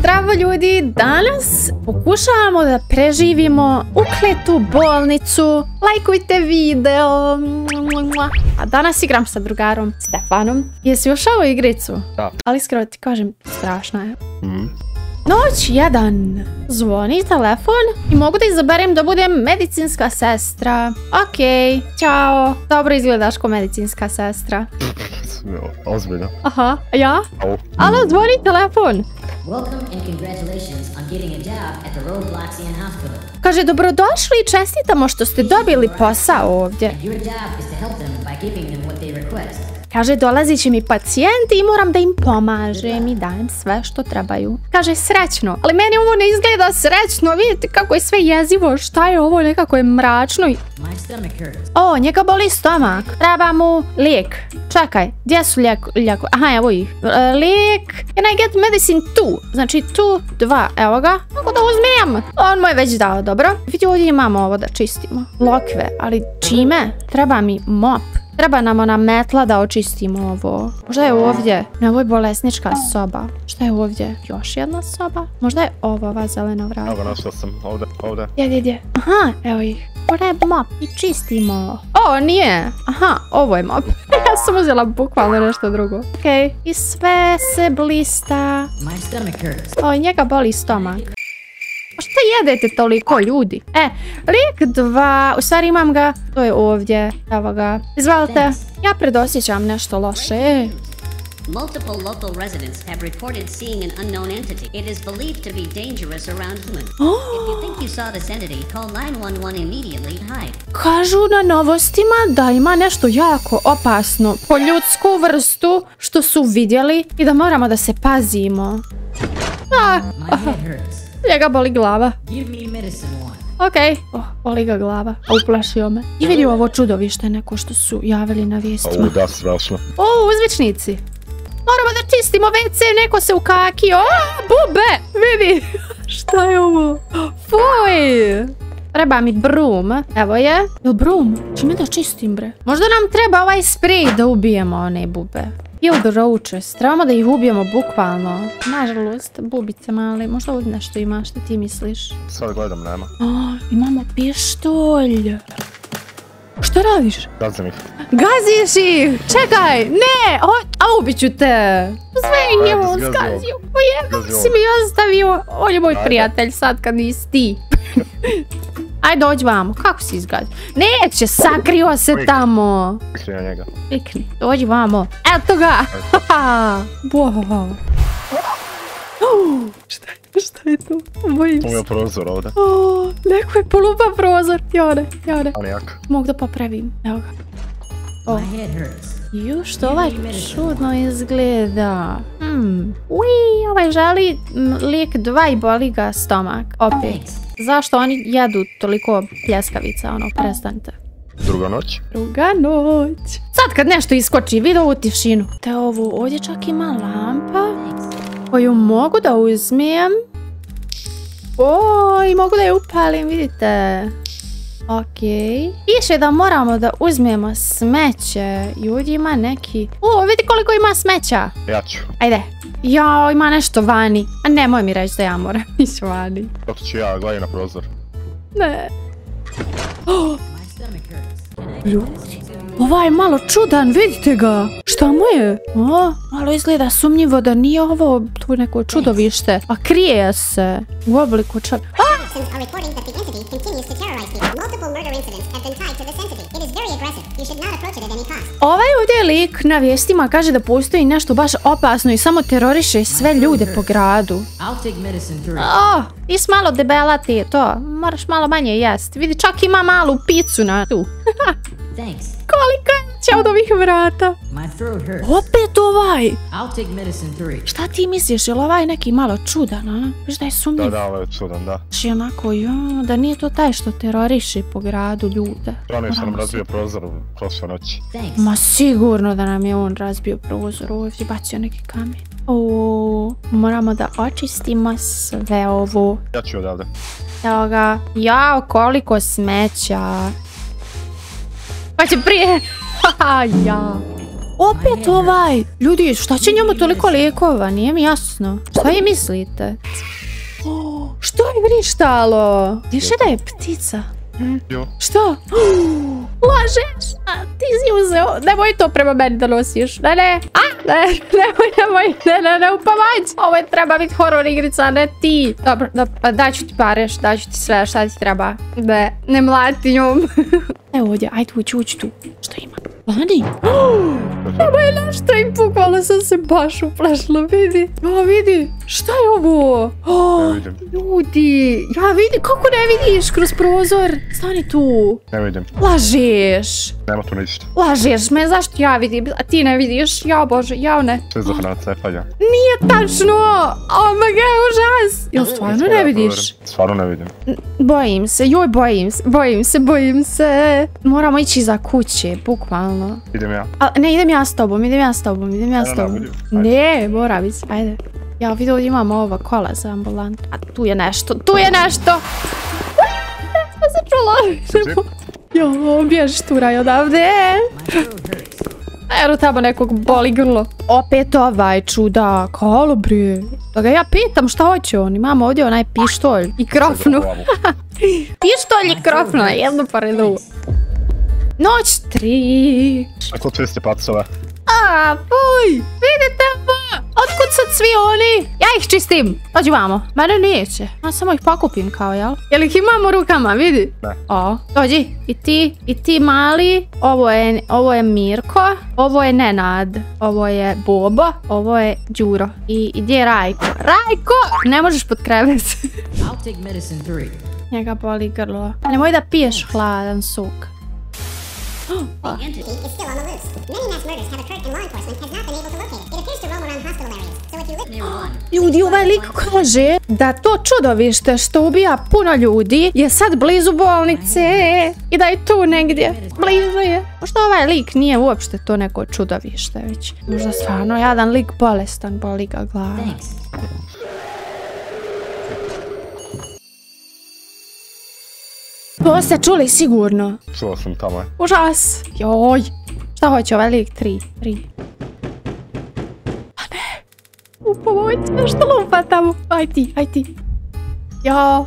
Zdravo ljudi, danas pokušavamo da preživimo ukletu bolnicu. Lajkujte video. A danas igram sa drugarom Stefanom. Jesi ušao u igricu? Da. Ali iskreno ti kažem, strašna je. Noć 1. Zvoni telefon i mogu da izaberem da budem medicinska sestra. Okej, ćao. Dobro izgledaš ko medicinska sestra. Ozbiljno. Aha, ja? Alo, zvoni telefon. Welcome and congratulations on getting a job at the Robloxian Hospital. Kaže, dobrodošli i čestitamo što ste dobili posao ovdje. Your job is to help them by giving them what they request. Kaže, dolazit će mi pacijenti i moram da im pomažem i dajem sve što trebaju. Kaže, srećno. Ali meni ovo ne izgleda srećno. Vidite kako je sve jezivo. Šta je ovo? Nekako je mračno. My stomach hurts. O, njega boli stomak. Treba mu lijek. Čekaj, gdje su lijeko? Aha, evo ih. Lijek. Can I get medicine 2? Znači, 2. Evo ga. Mogu da uzmem. On mu je već dao, dobro. Vidi, ovdje imamo ovo da čistimo. Lokve. Ali čime? Treba mi mop. Treba nam ona metla da očistimo ovo. Možda je ovdje. Ne, ovo je bolesnička soba. Šta je ovdje? Još jedna soba? Možda je ova zelena vrata. Evo ga, našao sam. Ovdje. Gdje? Aha, evo ih. Ovo je mop i čistimo. O, nije. Aha, ovo je mop. Ja sam uzela bukvalno nešto drugo. Okej. I sve se blista. My stomach hurts. O, njega boli stomak. A šta jedete toliko, ljudi? Lijek 2. U stvari imam ga. To je ovdje. Evo ga. Izvalite. Ja predosjećam nešto loše. Multiple local residents have reported seeing an unknown entity. It is believed to be dangerous around humans. If you think you saw this entity, call 911 immediately and hide. Kažu na novostima da ima nešto jako opasno po ljudsku vrstu što su vidjeli i da moramo da se pazimo. My head hurts. Njega boli glava. Give me medicine one. Okej. Boli ga glava. A uplašio me. I vidi ovo čudovište neko što su javili na vijestima. Da, strašno. Uzvičnici. Moramo da čistimo WC, neko se ukakio. Bube! Vidi. Šta je ovo? Fuj! Treba mi brum. Evo je. Jel brum? Čime da čistim, bre? Možda nam treba ovaj sprej da ubijemo one bube. Kill the roaches. Trebamo da ih ubijemo bukvalno. Nažalost, bubice male. Možda ovdje nešto ima, što ti misliš? Sad gledam, nema. Imamo pištolj. Što radiš? Gazim ih. Gaziš ih! Čekaj! Ne! A ubiću te! Sve ih je on zgazio. Ujebom si mi ostavio. On je moj prijatelj sad kad nisi ti. Ajde, dođi vamo. Kako si izgazio? Neće, sakrio se tamo. Pikni na njega. Pikni. Dođi vamo. Eto ga! Šta je to? Bojim se. Tu je prozor ovdje. Neko je polupa prozor. Jone. Ali jak. Mogu da popravim. Evo ga. My head hurts. Ju, što ovaj čudno izgleda. Ui, ovaj želi lijek 2 i boli ga stomak. Opet. Zašto oni jedu toliko pljeskavica, ono, prestanite. Druga noć. Sad kad nešto iskoči, vidi ovu tišinu. Te ovu, ovdje čak ima lampa koju mogu da uzmem. I mogu da je upalim, vidite. Okej. Piše da moramo da uzmemo smeće. I ovdje ima neki... vidi koliko ima smeća. Ja ću. Ajde. Jao, ima nešto vani. A nemoj mi reći da ja moram ići vani. Dok ću ja gledam na prozor. Ne. My stomach hurts. Ljudi. Ovaj je malo čudan, vidite ga. Šta mu je? Malo izgleda sumnjivo da nije ovo tu neko čudovište. A krije se u obliku čovjeka. Citizens are reporting that the entity continues to terrorize people. Multiple murder incidents have been tied to this entity. It is very aggressive. You should not approach it at any cost. Ovaj ovdje lik na vijestima kaže da postoji nešto baš opasno i samo teroriše sve ljude po gradu. I'll take medicine 3. Nis malo debela ti je to. Moraš malo manje jest. Vidi, čak ima malu picu na tu. Thanks. Kolika će od ovih vrata? My throat hurts. Opet ovaj. I'll take medicine 3. Šta ti misliš, je li ovaj neki malo čudan, a? Viš da je sumnjiv? Da, ovo je čudan, da. Znači onako, da nije to taj što teroriše po gradu ljude. Rano sam nam razbio prozor prošle noći. Thanks. Ma sigurno da nam je on razbio prozor, ovdje bacio neki kamen. Moramo da očistimo sve ovo. Ja ću odavde. Evo ga. Jao, koliko smeća. Pa će prije... Ja. Opet ovaj. Ljudi, šta će njemu toliko lijekova? Nije mi jasno. Šta vi mislite? Što je vrištalo? Više da je ptica. Jo. Što? Lažeš? Ti si uzeo. Nemoj to prema meni da nosiš. Ne. Nemoj. Ne upamać. Ovo je treba biti horor igrica, ne ti. Dobro, pa daću ti pareš, daću ti sve šta ti treba. Ne mlati njom. Evo ovdje, ajde ući tu. Što ima? Lani? Ovo je nešto i bukvalno sam se baš uplašila, vidi. Vidi, šta je ovo? Ne vidim. Ljudi, ja vidi, kako ne vidiš kroz prozor? Stani tu. Ne vidim. Lažeš. Nema tu ništa. Lažeš me, zašto ja vidim, a ti ne vidiš? Ja bože, ja ne. Sve za hrana cepalja. Nije tačno! Oh my god, užas! Jel stvarno ne vidiš? Stvarno ne vidim. Bojim se, joj bojim se. Moramo ići za kuće, bukvalno. Idem ja. Ne, idem ja s tobom. Ne, mora biti, ajde. Ja vidim ovdje imamo ova kola za ambulant. A tu je nešto. Šta se čulo? Jo, bježiš tu raj odavde. Ero tamo nekog boli grlo. Opet ovaj čuda. Kolo bre. Da ga ja pitam šta hoće on. Imamo ovdje onaj pištolj i krofnu. Pištolj i krofnu. Jedno pored drugo. Noć 3. Ako tviste pacove. Fuj. Vidite ovo. Otkud sad svi oni? Ja ih čistim. Dođi vamo. Mene neće. Ja samo ih pokupim kao, jel? Jel ih imamo u rukama, vidi? Ne. Dođi. I ti mali. Ovo je Mirko. Ovo je Nenad. Ovo je Bobo. Ovo je Đuro. I gdje je Rajko? Rajko! Ne možeš pod krevet. I'll take medicine 3. Njega boli grlo. Nemoj da piješ hladan sok. The entity is still on the loose. Many mass murders have occurred and law enforcement has not been able to locate it. It appears to roam around hospital areas. So if you live Near one. Ljudi, ovaj lik kaže da to čudovište što ubija puno ljudi je sad blizu bolnice i da je tu negdje. Blizu je. Možda ovaj lik nije uopšte to neko čudovište već. Možda stvarno jadan lik bolestan, boli ga glava. Thanks. To ste čuli sigurno. Čuo sam tamo. Užas. Joj. Šta hoće ovaj lik? 3. A ne. Pomoć, što lupa tamo. Aj ti. Ja.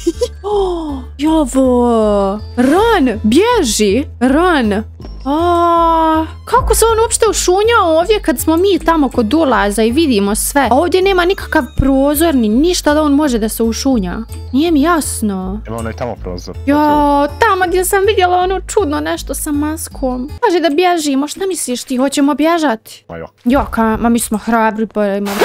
Jovo. Run. Bježi. Run. Kako se on uopšte ušunjao ovdje kad smo mi tamo kod ulaza i vidimo sve? A ovdje nema nikakav prozor ni ništa da on može da se ušunja. Nije mi jasno. Ima onaj tamo prozor. Jo, tamo gdje sam vidjela ono čudno nešto sa maskom. Kaže da bježimo, šta misliš ti? Hoćemo bježati? Ma jo. Joka, ma mi smo hrabri pa imamo.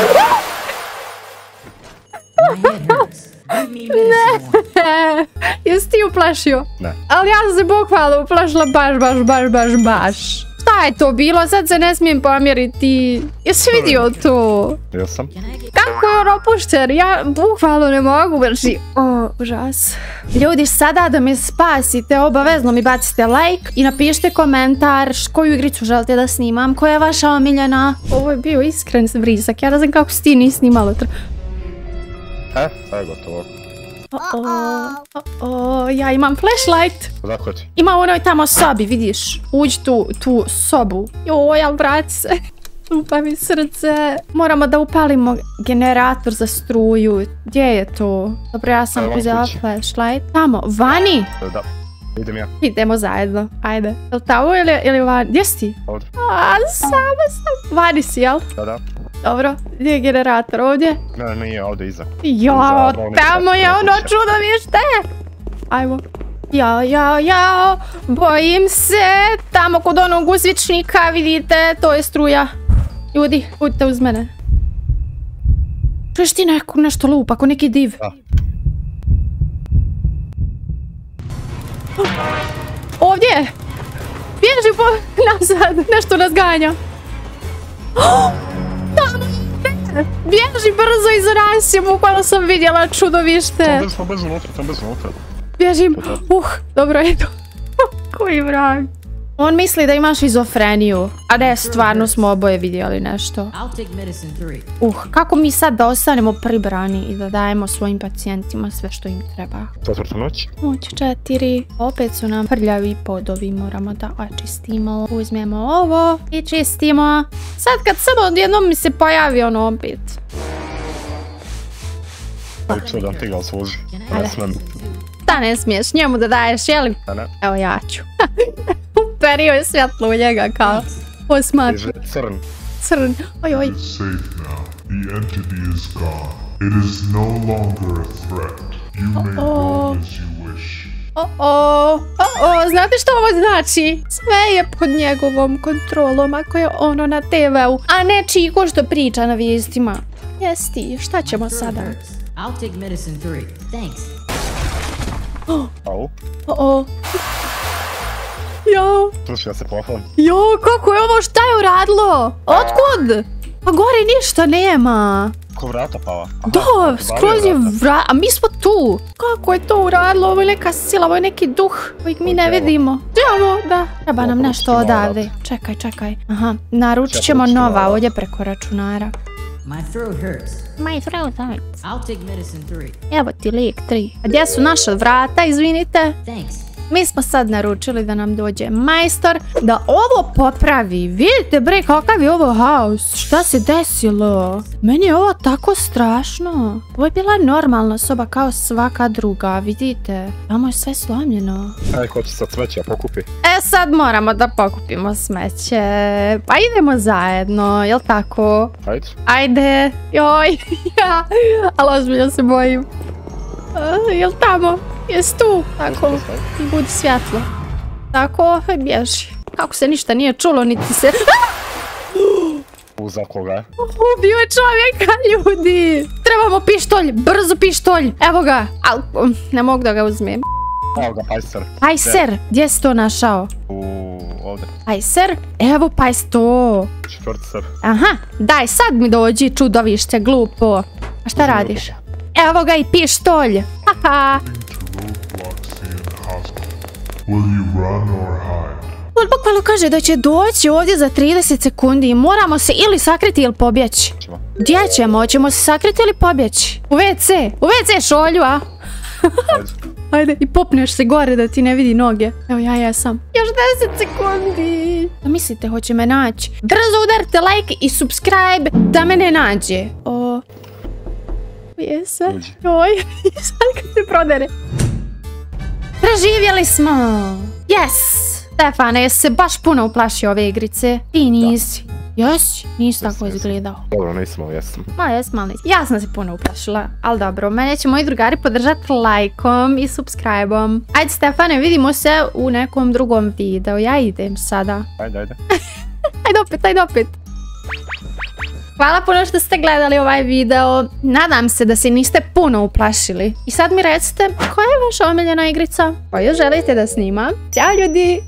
My head hurts. Give me medicine 1. Jesi ti uplašio? Ne. Ali ja sam se bukvalno uplašila baš. Šta je to bilo? Sad se ne smijem pomjeriti. Jesi vidio to? Jesam. Can I get Kako je on opušten? Ja bukvalno ne mogu vrši. Užas. Ljudi, sada da me spasite, obavezno mi bacite like i napišite komentar koju igricu želite da snimam, koja je vaša omiljena. Ovo je bio iskren vrisak. Ja ne znam kako si ti nisi snimala. Sad je gotovo. Ja imam flashlight. Odakle ti? Ima u onoj tamo sobi, vidiš. Uđi tu sobu. Joj, ali vrati se. Lupa mi srce. Moramo da upalimo generator za struju. Gdje je to? Dobro, ja sam uzela flashlight. Tamo, vani. Da. Idem ja. Idemo zajedno. Ajde. Jel tamo ili vani? Gdje si ti? Ovdje. Samo sam. Vani si, jel? Da. Dobro. Gdje je generator? Ovdje? Ne, nije ovdje iza. Jo, tamo je ono čudovište. Ajmo. Ja, bojim se. Tamo kod onog uzvičnika, vidite, to je struja. Ljudi, budite uz mene. Čuješ ti nešto lupa, ako neki div? Da. Ovdje! Bježi nazad, nešto nas ganja. Tamo! Bježi brzo iza nas je, bukvalno sam vidjela čudovište. Sam bez unutra. Bježim. Dobro je to. Koji vrag. On misli da ima šizofreniju. A ne, stvarno smo oboje vidjeli nešto. I'll take medicine 3. Kako mi sad da ostanemo pribrani i da dajemo svojim pacijentima sve što im treba? Četvrta noć. Noć 4. Opet su nam prljavi podovi. Moramo da očistimo. Uzmemo ovo i čistimo. Sad kad samo odjednom mi se pojavi ono opet. Što da ti ga osvoži. Ne smem. Da ne smiješ njemu da daješ, jeli? Da ne. Evo ja ću. Uperio je svjetlo u njega kao posmatri. Crn. Crn. Oj, oj. It's safe now. The entity is gone. It is no longer a threat. You may go as you wish. Znate što ovo znači? Sve je pod njegovom kontrolom ako je ono na TV-u, a ne Čiko što priča na vijestima. Jesti, šta ćemo sada? I'll take medicine 3. Thanks. Au. Jo. Slušaj, ja se pohvalim. Jo, kako je ovo, šta je uradilo? Otkud? Pa gore ništa nema. Ko vrata pala? Da, skroz je vrata, a mi smo tu. Kako je to uradilo? Ovo je neka sila, ovo je neki duh kojeg mi ne vidimo. Idemo, da. Treba nam nešto odavde. Čekaj. Aha, naručit ćemo nova ovdje preko računara. My throat hurts. My throat hurts. I'll take medicine 3. Evo ti lijek 3. A gdje su naša vrata, izvinite? Thanks. Mi smo sad naručili da nam dođe majstor da ovo popravi. Vidite bre kakav je ovo haos. Šta se desilo? Meni je ovo tako strašno. Ovo je bila normalna soba kao svaka druga. Vidite. Tamo je sve slomljeno. Ko će sad smeće pokupi? Sad moramo da pokupimo smeće. Pa idemo zajedno, jel tako? Ajde. Joj. Ali ozbiljno se bojim. Jel tamo? Jes tu? Tako, i budi svjetlo. Tako, bježi. Kako se ništa nije čulo, niti se... Za koga je? Ubio je čovjeka, ljudi! Trebamo pištolj, brzo pištolj. Evo ga, ali ne mogu da ga uzmem. Evo ga, pajser. Pajser, gdje si to našao? Ovdje. Pajser? Evo pajs to. Četvrti ser. Aha, daj sad mi dođi čudovište, glupo. A šta radiš? Evo ga i pištolj. Haha. Will you run or hide? On bukvalno kaže da će doći ovdje za 30 sekundi i moramo se ili sakriti ili pobjeći. Gdje ćemo? Ćemo se sakriti ili pobjeći? U WC. U WC šolju, a? Ajde, i popneš se gore da ti ne vidi noge. Evo ja jesam. Još 10 sekundi. Da mislite, hoće me naći? Brzo udarite like i subscribe da me ne nađe. Jese. Joj, sad kad se prodere. Preživjeli smo! Yes! Stefane, jesi se baš puno uplašio ove igrice? Ti nisi. Jesi? Nisi tako izgledao. Dobro, nisam, ali jesam. Ma jesam, ali ja sam se puno uplašila. Ali dobro, mene će moji drugari podržati lajkom i subscribe-om. Ajde Stefane, vidimo se u nekom drugom videu. Ja idem sada. Ajde. Ajde opet. Hvala puno što ste gledali ovaj video. Nadam se da se niste puno uplašili. I sad mi recite, koja je vaša omiljena igrica? Koju želite da snimam? Ćao ljudi!